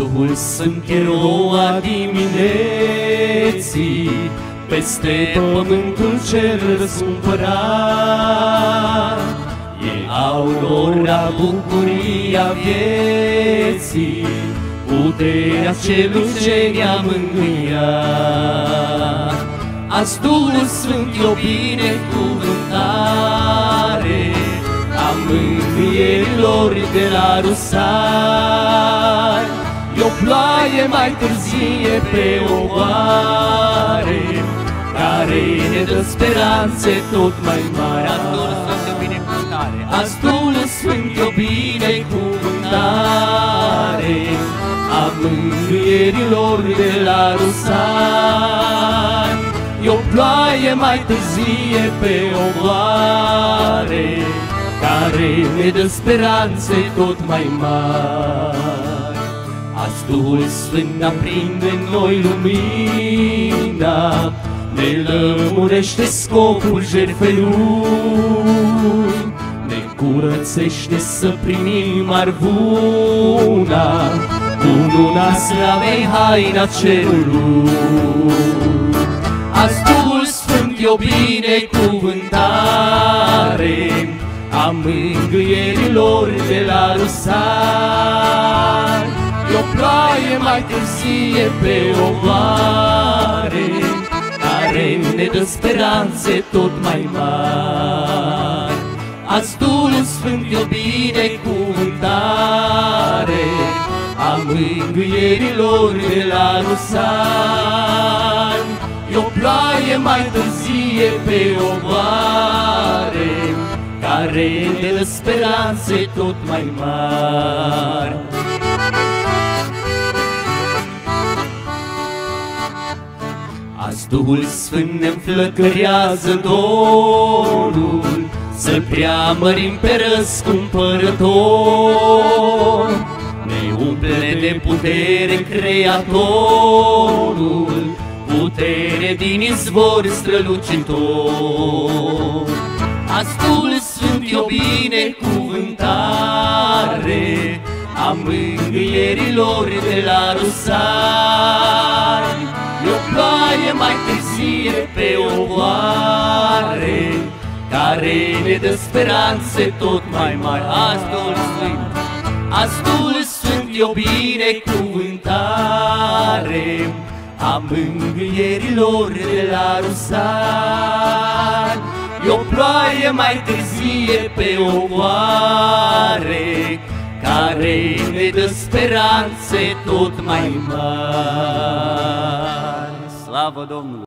Duhul Sfânt e roa dimineții, peste pământul cel răscumpărat. E aurora, bucuria vieții, puterea celui ce ne-a mângâiat. Azi Duhul Sfânt e o binecuvântare a mângâierilor de la Rusari. E o ploaie mai târzie pe ogoare, care ne dă speranțe tot mai mari. Azi Duhul Sfânt e o binecuvântare a mângâierilor de la Rusari. E o ploaie mai târzie pe ogoare, care ne dă speranțe tot mai mari. Azi Duhul Sfânt aprinde în noi lumina, ne lămurește scopul jertfei Lui, ne curățește să primim arvuna, cununa slavei, haina cerului. Azi Duhul Sfânt e o binecuvântare a mângâierilor de la Rusari. E o ploaie mai târzie pe ogoare, care ne dă speranțe tot mai mari. Azi Duhul Sfânt e o binecuvântare a mângâierilor de la Rusari. E o ploaie mai târzie pe ogoare, care ne dă speranțe tot mai mari. Azi Duhul Sfânt ne înflăcărează dorul, să-L preamărim pe Răscumpărător. Ne umple de putere Creatorul, putere din izvor strălucitor. Azi Duhul Sfânt e o binecuvântare a mângâierilor de la Rusari. E o ploaie mai târzie pe ogoare, care ne dă speranțe tot mai mari. Azi Duhul Sfânt, azi Duhul Sfânt e o binecuvântare a mângâierilor de la Rusari. E o ploaie mai târzie pe ogoare, care ne dă speranțe tot mai mari. Slavă Domnului!